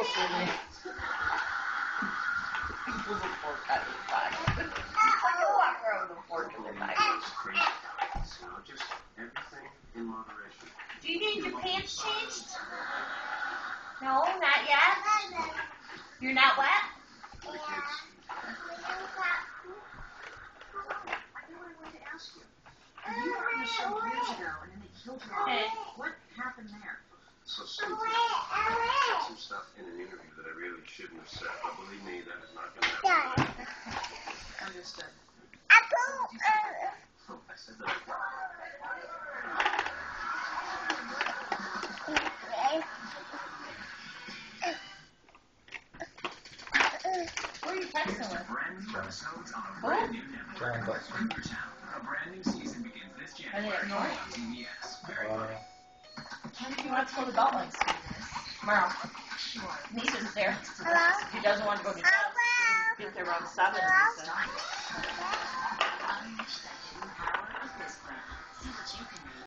Oh, sweetie. People look for that in the bag. I can walk around with a fork in their bag. So just everything in moderation. Do you need your pants changed? No, not yet. You're not wet? For the kids. You were on the show years ago, and then they killed you all. Hey. What happened there? So stupid. I said some stuff in an interview that I really shouldn't have said, but believe me, that is not going to happen. Understood. Oh, I said that. Who are you texting with? Brand new episodes on a brand new network. A brand new season begins this Are they January up north? on TBS. Very funny. He wants to go to the Beltlands tomorrow. Niece is there. He doesn't want to go to get there around 7. He said.